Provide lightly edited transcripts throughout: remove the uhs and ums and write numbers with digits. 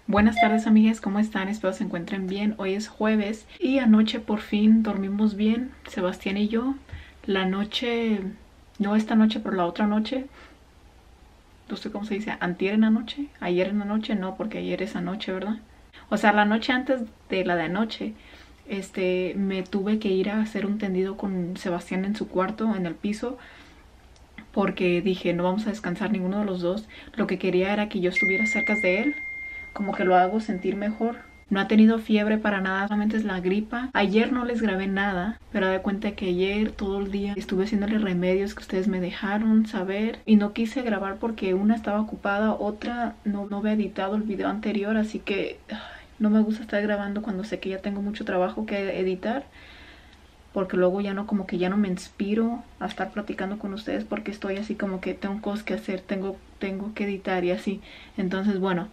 Buenas tardes amigas, ¿cómo están? Espero se encuentren bien. Hoy es jueves y anoche por fin dormimos bien, Sebastián y yo. La noche, no esta noche, pero la otra noche, no sé cómo se dice, antier en la noche, ayer en la noche, no, porque ayer es anoche, ¿verdad? O sea, la noche antes de la de anoche, me tuve que ir a hacer un tendido con Sebastián en su cuarto, en el piso, porque dije, no vamos a descansar ninguno de los dos. Lo que quería era que yo estuviera cerca de él, como que lo hago sentir mejor. No ha tenido fiebre para nada, solamente es la gripa. Ayer no les grabé nada, pero de cuenta que ayer todo el día estuve haciéndole remedios que ustedes me dejaron saber y no quise grabar porque una estaba ocupada, otra no había editado el video anterior, así que no me gusta estar grabando cuando sé que ya tengo mucho trabajo que editar, porque luego ya no, como que ya no me inspiro a estar platicando con ustedes porque estoy así como que tengo cosas que hacer, tengo que editar y así. Entonces bueno,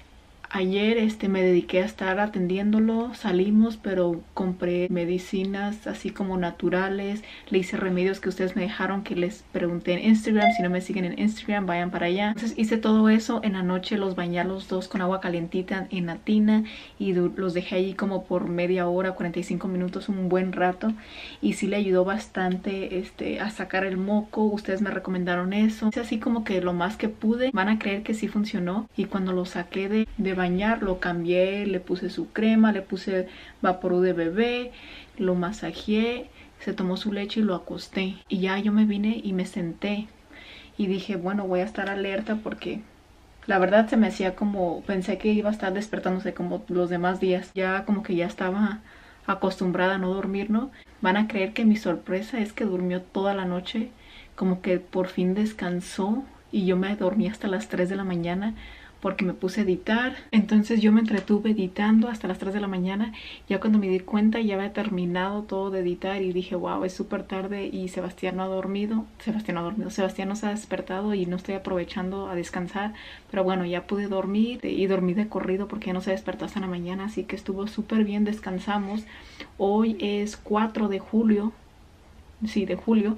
ayer me dediqué a estar atendiéndolo, salimos, pero compré medicinas así como naturales, le hice remedios que ustedes me dejaron que les pregunté en Instagram. Si no me siguen en Instagram, vayan para allá. Entonces hice todo eso. En la noche los bañé a los dos con agua calientita en la tina y los dejé allí como por media hora, 45 minutos, un buen rato, y sí le ayudó bastante a sacar el moco. Ustedes me recomendaron eso, hice así como que lo más que pude. Van a creer que sí funcionó. Y cuando lo saqué de bañar, lo cambié, le puse su crema, le puse Vaporú de bebé, lo masajeé, se tomó su leche y lo acosté. Y ya yo me vine y me senté y dije, bueno, voy a estar alerta porque la verdad se me hacía como, pensé que iba a estar despertándose como los demás días. Ya como que ya estaba acostumbrada a no dormir, ¿no? Van a creer que mi sorpresa es que durmió toda la noche, como que por fin descansó, y yo me dormí hasta las 3 de la mañana porque me puse a editar. Entonces yo me entretuve editando hasta las 3 de la mañana. Ya cuando me di cuenta ya había terminado todo de editar y dije, wow, es súper tarde y Sebastián no ha dormido. Sebastián no se ha despertado y no estoy aprovechando a descansar. Pero bueno, ya pude dormir y dormí de corrido porque ya no se despertó hasta la mañana, así que estuvo súper bien, descansamos. Hoy es 4 de julio, sí, de julio,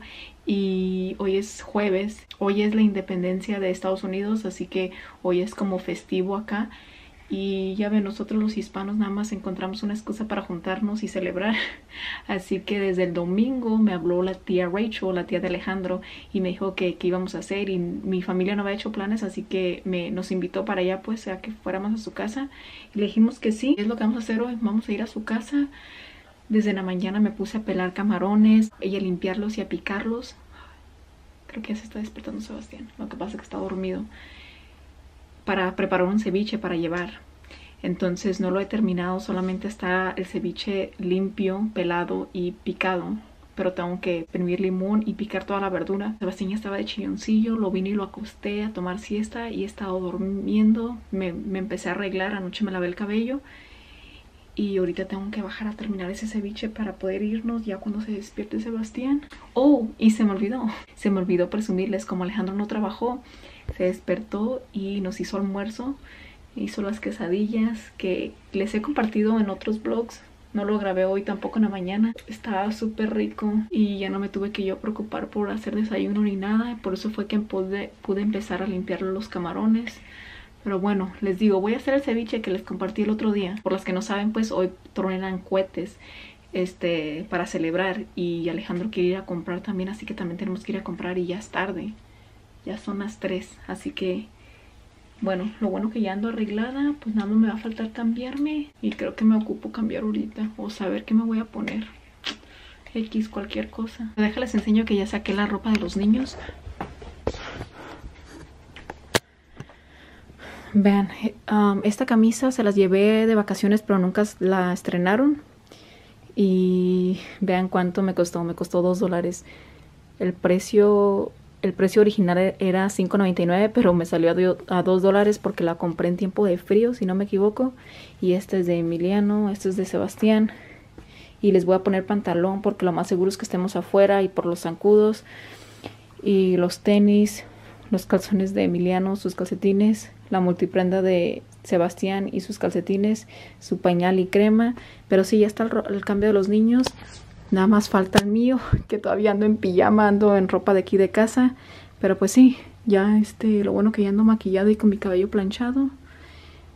y hoy es jueves. Hoy es la independencia de Estados Unidos, así que hoy es como festivo acá. Y ya ven, nosotros los hispanos nada más encontramos una excusa para juntarnos y celebrar. Así que desde el domingo me habló la tía Rachel, la tía de Alejandro, y me dijo que qué íbamos a hacer. Y mi familia no había hecho planes, así que nos invitó para allá, pues, a que fuéramos a su casa. Y le dijimos que sí, es lo que vamos a hacer hoy, vamos a ir a su casa. Desde la mañana me puse a pelar camarones y a limpiarlos y a picarlos. Creo que ya se está despertando Sebastián, lo que pasa es que está dormido. Para preparar un ceviche para llevar. Entonces no lo he terminado, solamente está el ceviche limpio, pelado y picado. Pero tengo que exprimir limón y picar toda la verdura. Sebastián ya estaba de chilloncillo, lo vine y lo acosté a tomar siesta y he estado durmiendo. Me empecé a arreglar, anoche me lavé el cabello. Y ahorita tengo que bajar a terminar ese ceviche para poder irnos ya cuando se despierte Sebastián. Oh, y se me olvidó presumirles, como Alejandro no trabajó, se despertó y nos hizo almuerzo. Hizo las quesadillas que les he compartido en otros vlogs. No lo grabé hoy tampoco en la mañana. Estaba súper rico y ya no me tuve que yo preocupar por hacer desayuno ni nada. Por eso fue que pude empezar a limpiar los camarones. Pero bueno, les digo, voy a hacer el ceviche que les compartí el otro día. Por los que no saben, pues hoy truenan cohetes para celebrar. Y Alejandro quiere ir a comprar también, así que también tenemos que ir a comprar y ya es tarde. Ya son las 3, así que bueno, lo bueno que ya ando arreglada, pues nada más me va a faltar cambiarme. Y creo que me ocupo cambiar ahorita o saber qué me voy a poner. X, cualquier cosa. Déjales enseño que ya saqué la ropa de los niños. Vean, esta camisa se las llevé de vacaciones, pero nunca la estrenaron. Y vean cuánto me costó. Me costó $2. El precio original era $5.99, pero me salió a $2 porque la compré en tiempo de frío, si no me equivoco. Y este es de Emiliano, este es de Sebastián. Y les voy a poner pantalón porque lo más seguro es que estemos afuera, y por los zancudos. Y los tenis, los calzones de Emiliano, sus calcetines, la multiprenda de Sebastián y sus calcetines, su pañal y crema. Pero sí, ya está el cambio de los niños. Nada más falta el mío, que todavía ando en pijama, ando en ropa de aquí de casa. Pero pues sí, ya lo bueno que ya ando maquillada y con mi cabello planchado.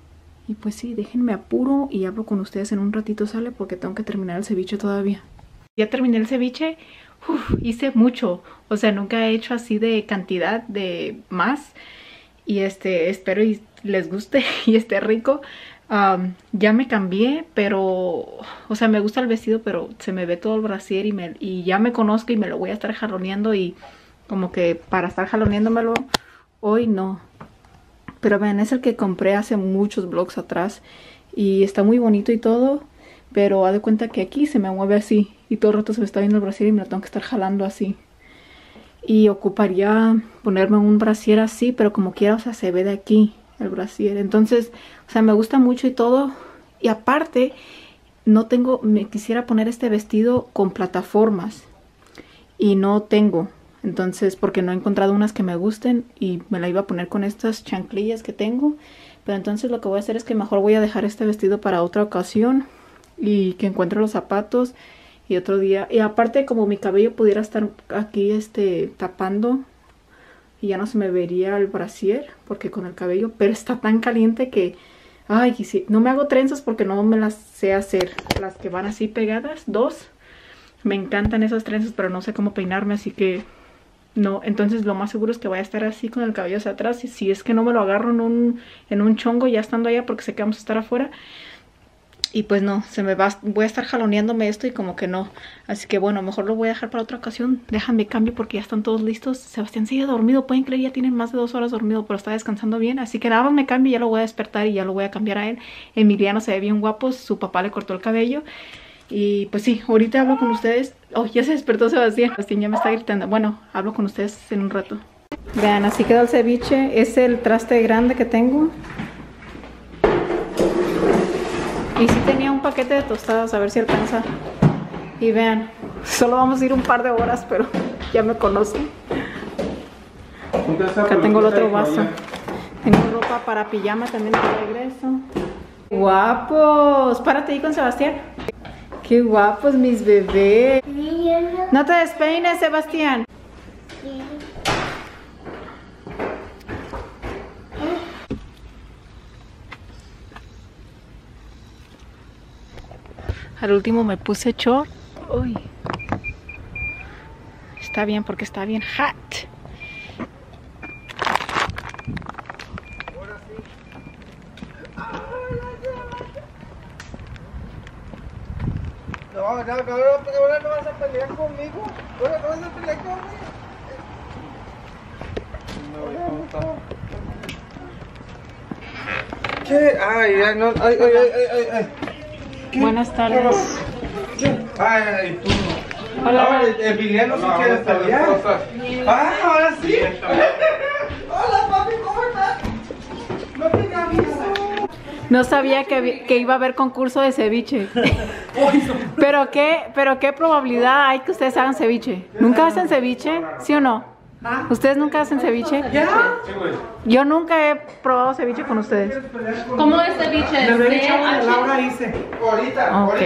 Y pues sí, déjenme apuro y hablo con ustedes en un ratito, ¿sale? Porque tengo que terminar el ceviche todavía. Ya terminé el ceviche. Hice mucho. O sea, nunca he hecho así de cantidad de más. Y espero y les guste y esté rico. Ya me cambié, pero... O sea, me gusta el vestido, pero se me ve todo el brasier y ya me conozco y me lo voy a estar jaloneando. Y como que para estar jaloneándomelo hoy no. Pero vean, es el que compré hace muchos vlogs atrás. Y está muy bonito y todo. Pero haz de cuenta que aquí se me mueve así. Y todo el rato se me está viendo el brasier y me lo tengo que estar jalando así. Y ocuparía ponerme un brasier así, pero como quiera, o sea, se ve de aquí el brasier. Entonces, o sea, me gusta mucho y todo. Y aparte, me quisiera poner este vestido con plataformas. Y no tengo. Entonces, porque no he encontrado unas que me gusten y me la iba a poner con estas chanclillas que tengo. Pero entonces lo que voy a hacer es que mejor voy a dejar este vestido para otra ocasión y que encuentre los zapatos y otro día. Y aparte, como mi cabello pudiera estar aquí tapando y ya no se me vería el brasier porque con el cabello, pero está tan caliente que ay, y sí, no me hago trenzas porque no me las sé hacer, las que van así pegadas, me encantan esas trenzas, pero no sé cómo peinarme, así que no. Entonces lo más seguro es que vaya a estar así con el cabello hacia atrás. Y si es que no me lo agarro en un chongo ya estando allá, porque sé que vamos a estar afuera. Y pues no, voy a estar jaloneándome esto y como que no. Así que bueno, mejor lo voy a dejar para otra ocasión. Déjame cambio porque ya están todos listos. Sebastián sigue dormido, pueden creer, ya tienen más de 2 horas dormido, pero está descansando bien. Así que nada más me cambio y ya lo voy a despertar y ya lo voy a cambiar a él. Emiliano se ve bien guapo, su papá le cortó el cabello. Y pues sí, ahorita hablo con ustedes. Oh, ya se despertó Sebastián. Sebastián ya me está gritando. Bueno, hablo con ustedes en un rato. Vean, así quedó el ceviche. Es el traste grande que tengo. Y sí tenía un paquete de tostadas, a ver si alcanza. Y vean, solo vamos a ir un par de horas, pero ya me conocen. Acá tengo el otro vaso. Tengo ropa para pijama también de regreso. ¡Guapos! Párate ahí con Sebastián. ¡Qué guapos mis bebés! No te despeines, Sebastián. Al último me puse short. Uy. Está bien porque está bien hot. No, ahora no vas a pelear conmigo. Ahora no vas a pelear conmigo. ¿Qué? Ay, ya no. Ay. Buenas tardes. Ay, tú. Hola. Emiliano sí quiere pelear. Ah, ahora sí. Hola, papi, ¿cómo estás? No te aviso. No sabía que iba a haber concurso de ceviche. Pero qué probabilidad hay que ustedes hagan ceviche. ¿Nunca hacen ceviche? ¿Sí o no? ¿Ustedes nunca hacen ceviche? ¿Ya? Yo nunca he probado ceviche con ustedes. ¿Cómo es ceviche? Laura hice. Ahorita. Ok.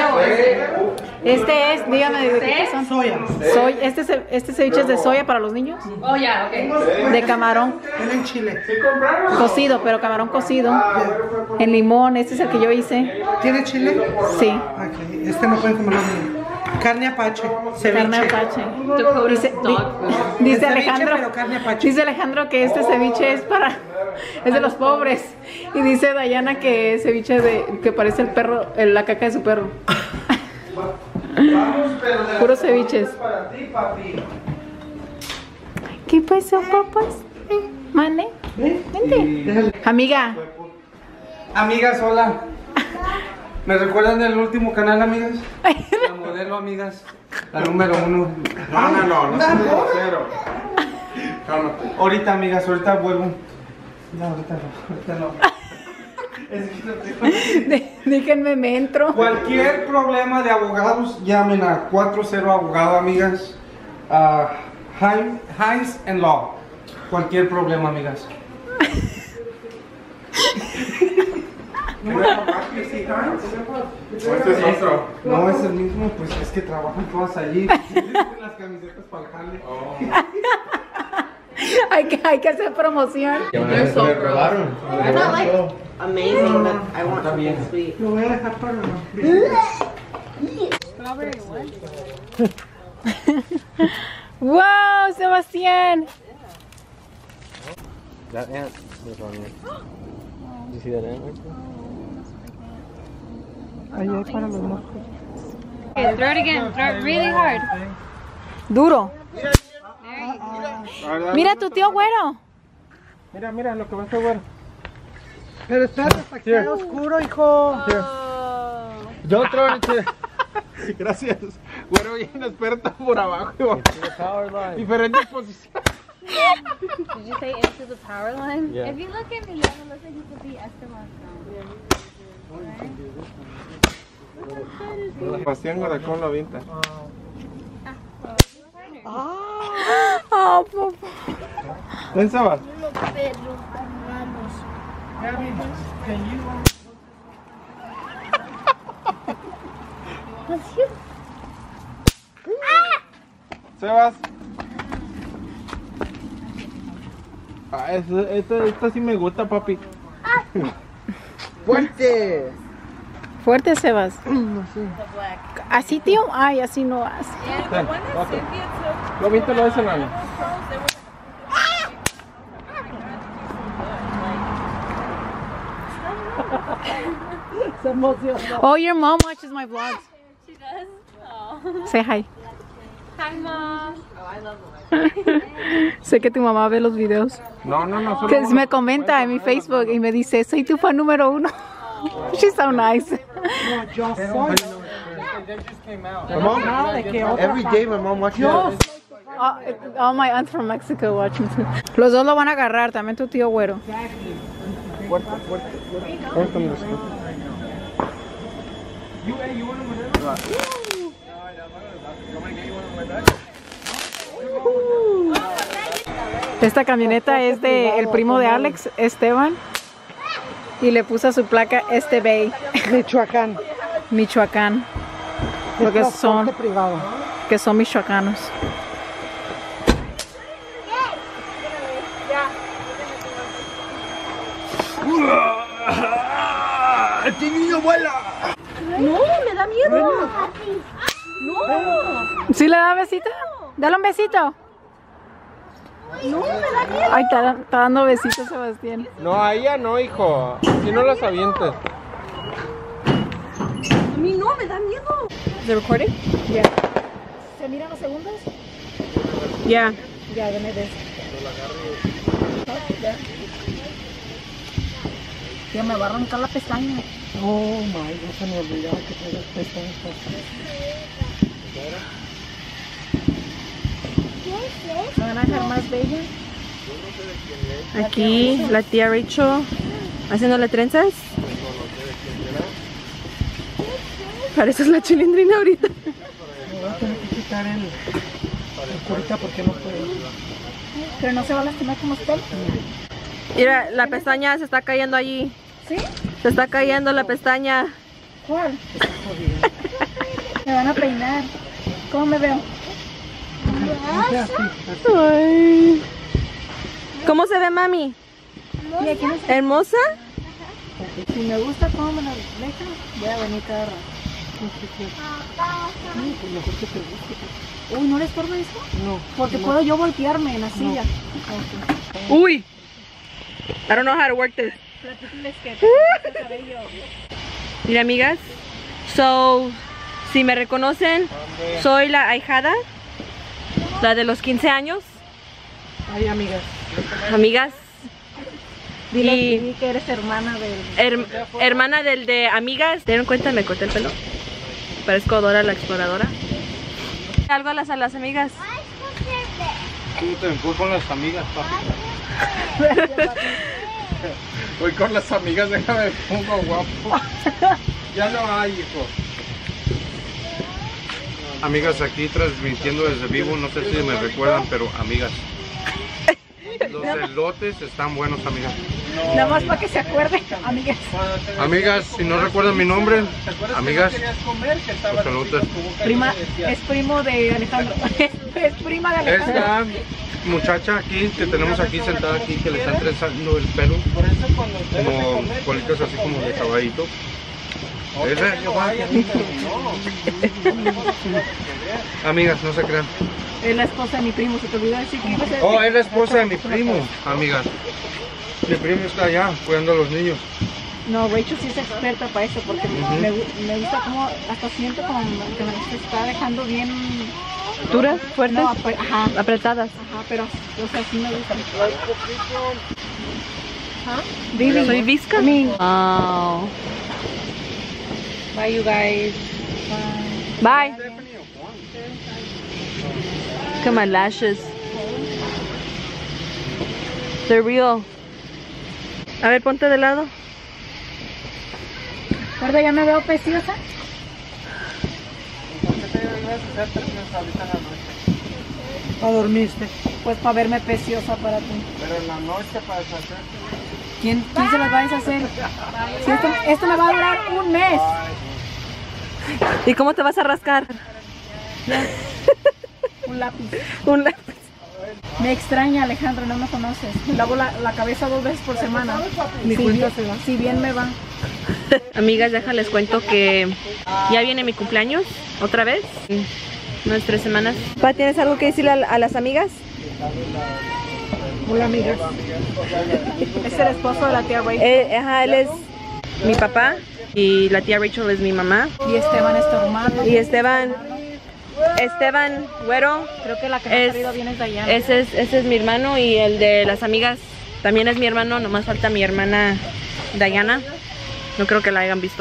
Este es, dígame de qué son. Soya. Este ceviche es de soya para los niños. Oh, ya, ok. De camarón Tienen chile. cocido, pero camarón cocido. En limón, este es el que yo hice. ¿Tiene chile? Sí. Ok, este no pueden comerlo bien. Carne apache. Ceviche. Carne apache. Dice Ceviche, Alejandro, pero carne apache. dice Alejandro que este ceviche es de los pobres. Y dice Dayana que ceviche que parece el perro, la caca de su perro. Puros ceviches. Para ti, papi. ¿Qué pasó, papas? Mane, vente. Amiga. Amigas, hola. ¿Me recuerdan del último canal, amigas? La modelo, amigas. La número 1. No seas grosero. Cálmate. Ahorita, amigas, ahorita vuelvo. No, ahorita no. Es que no tengo- Déjenme, me entro. Cualquier problema de abogados, llamen a 40 Abogado, amigas. Hines and Law. Cualquier problema, amigas. Este es otro. No es el mismo, pues es que trabajan todas allí. Las camisetas para el jale. Hay que hacer promoción. They're so gross. robaron. I'm not like, amazing, but I want something sweet. Lo voy a dejar para los ¡Wow, Sebastián! That ant was on there. Did you see that ant right there? Ahí hay para los moscos. Okay, throw it again. Throw it really hard. Duro. Ahora, Mira tu tío güero. Mira, mira lo que va a hacer, güero. Pero espérate, hasta que está oscuro, hijo. Don't throw it into gracias. Güero, bien experta por abajo. the power line. Diferentes posiciones. Did you say into the power line? Yeah. If you look at me, it looks like he could be Esteban. Sebastián Guadacón lo avienta. Oh, papá. ¿Ven, Sebas? Sebas. Ah, esta sí me gusta, papi. ¡Fuerte! Fuerte, Sebas. ¿Así, tío? Ay, así no hace. Lo aviéntalo a ese lado. Oh, your mom watches my vlogs. She does? Oh. Say hi. Hi, Mom. Sé que tu mamá ve los videos. No, solo Que me comenta en mi Facebook y me dice, soy tu fan número 1. She's so nice. No, yo soy. Every day my mom watches it. All my aunts from Mexico watch me too. Los dos lo van a agarrar, también tu tío güero. Esta camioneta es de el primo de Alex, Esteban, y le puso a su placa Estebay, Michoacán. Michoacán, porque son, privado. que son michoacanos. ¡Este niño vuela! No, me da miedo. ¿Sí le da besito? Dale un besito. No, me da miedo. Ay, está dando besitos, Sebastián. No, a ella no, hijo. Si no las avientes. A mí no, me da miedo. ¿Se recording? Ya. ¿Se miran los segundos? Yeah. Ya, dame beso. Ya me va a arrancar la pestaña. Oh my, no se me olvidaba que traigas pestañas. ¿Me van a dejar más bella? Aquí la tía Rachel haciéndole trenzas. Pareces la chilindrina ahorita. Me voy a tener que quitar el curita porque no puedo. Pero no se va a lastimar como usted. Mira, la pestaña se está cayendo allí. ¿Sí? Se está cayendo la pestaña. ¿Cuál? Me van a peinar. ¿Cómo me veo? Ay. ¿Cómo se ve, mami? Y aquí no sé. ¿Hermosa? Si me gusta cómo me lo dejan, voy a venir cada rato. Uy, ¿no le estorba eso? No. Porque puedo yo voltearme en la silla. Uy. I don't know how to work this. Platíquenles que te el cabello. Mira, amigas. So, si me reconocen, soy la ahijada. La de los 15 años. Ay, amigas. Amigas. Dile que eres hermana del... Hermana del de amigas. ¿Se dieron cuenta? Me corté el pelo. Parezco Dora la exploradora. Algo a las amigas. ¿Cómo te fue con las amigas, papi? Voy con las amigas, déjame pongo guapo. Ya no hay, hijo. Amigas, aquí transmitiendo desde vivo, no sé si me recuerdan, pero amigas. Los elotes están buenos, amigas. Nada más para que se acuerde, amigas. Amigas, si no recuerdan mi nombre, amigas, los elotes. Prima, es primo de Alejandro. Es prima de Alejandro. Esta muchacha aquí que tenemos aquí sentada aquí que le está trenzando el pelo como colitas así como de caballito. Amigas, no se crean. Es la esposa de mi primo, se te olvidó decir que iba a ser. Oh, es la esposa de mi primo, amigas. Mi primo está allá cuidando a los niños. No, Rachel sí es experta para eso porque me gusta como, hasta siento como que me está dejando bien... ¿Duras? ¿Fuertes? No, ajá. Apretadas. Ajá, pero, o sea, sí me gusta. Baby. ¿Soy visca? Wow. Bye, you guys. Bye. Look at my lashes. They're real. A ver, ponte de lado. ¿Verdad? ¿Ya me veo preciosa? ¿O dormiste? Pues para verme preciosa para ti. Pero en la noche para hacer. ¿Quién se las va a deshacer? Si esto me va a durar un mes. ¿Y cómo te vas a rascar? Un lápiz. Un lápiz. Me extraña, Alejandro, no me conoces. Me lavo la cabeza 2 veces por semana. Si bien me va. Amigas, déjales cuento que ya viene mi cumpleaños otra vez. Unas 3 semanas. ¿Pa, tienes algo que decirle a las amigas? Hola, amigas. Es el esposo de la tía Rachel. Él es mi papá y la tía Rachel es mi mamá. Y Esteban es tu hermano. Y Esteban Güero. Creo que la que me ha salido bien es Dayana. Ese es mi hermano y el de las amigas también es mi hermano. Nomás falta mi hermana Dayana. No creo que la hayan visto.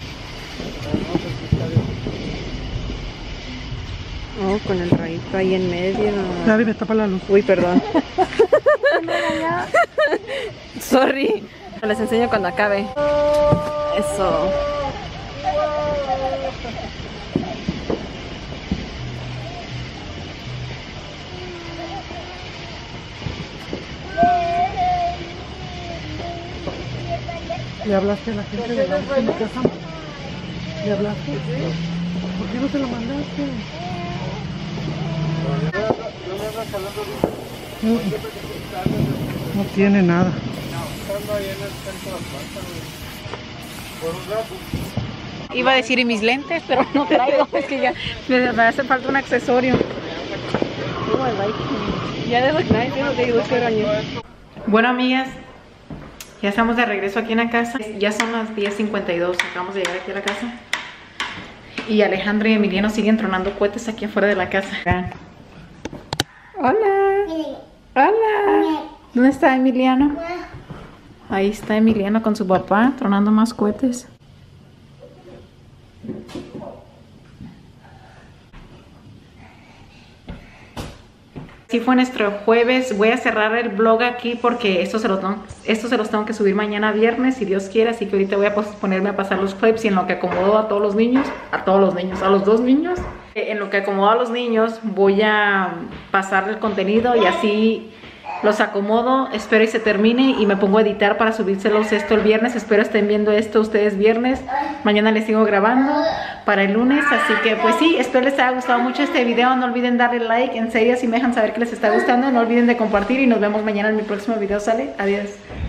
Oh, con el rayito ahí en medio. Nadie me tapa la luz. Uy, perdón. Sorry. Les enseño cuando acabe. Eso. ¿Le hablaste a la gente de la casa? ¿Le hablaste? ¿Por qué no se lo mandaste? No tiene nada. Iba a decir y mis lentes, pero no traigo. Es que ya me hace falta un accesorio. Bueno, amigas, ya estamos de regreso aquí en la casa. Ya son las 10:52. Acabamos de llegar aquí a la casa. Y Alejandro y Emiliano siguen tronando cohetes aquí afuera de la casa. Hola. Hola. ¿Dónde está Emiliano? Ahí está Emiliano con su papá tronando más cohetes. Sí, fue nuestro jueves. Voy a cerrar el vlog aquí porque esto se los tengo que subir mañana viernes, si Dios quiere. Así que ahorita voy a ponerme a pasar los clips y en lo que acomodo a todos los niños, a los 2 niños. En lo que acomodo a los niños voy a pasar el contenido y así los acomodo. Espero y se termine y me pongo a editar para subírselos esto el viernes. Espero estén viendo esto ustedes viernes. Mañana les sigo grabando para el lunes. Así que pues sí, espero les haya gustado mucho este video. No olviden darle like. En serio, si me dejan saber que les está gustando, no olviden de compartir y nos vemos mañana en mi próximo video. ¿Sale? Adiós.